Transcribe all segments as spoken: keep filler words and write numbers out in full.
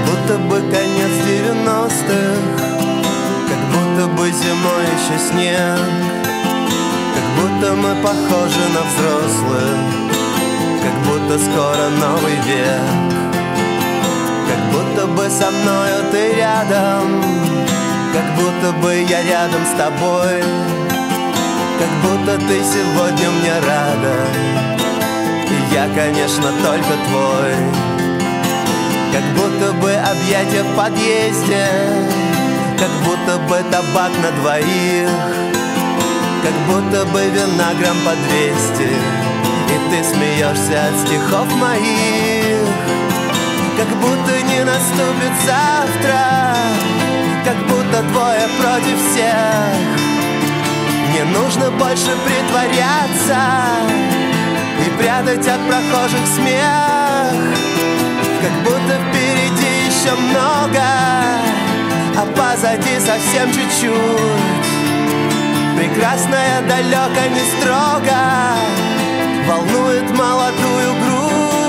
будто бы конец девяностых, как будто бы зимой еще снег, как будто мы похожи на взрослых, как будто скоро новый век, как будто бы со мною ты рядом, как будто бы я рядом с тобой, как будто ты сегодня мне рада, и я, конечно, только твой. Как будто бы объятия в подъезде, как будто бы табак на двоих, как будто бы вина грамм по двести, и ты смеешься от стихов моих. Как будто не наступит завтра, как будто двое против всех. Не нужно больше притворяться и прятать от прохожих смех. Как будто впереди еще много, а позади совсем чуть-чуть. Прекрасная, далеко, не строго, волнует молодую грудь.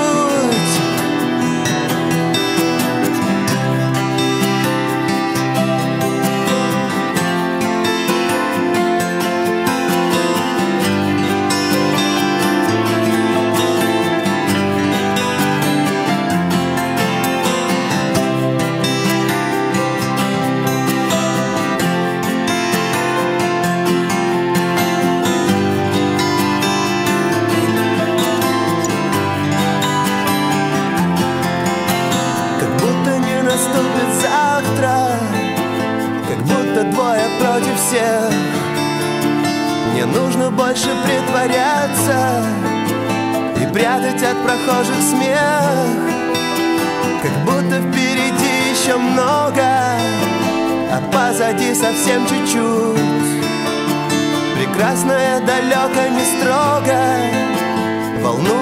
Наступит завтра, как будто двое против всех. Не нужно больше притворяться и прятать от прохожих смех. Как будто впереди еще много, а позади совсем чуть-чуть. Прекрасная, далеко, не строго, волнует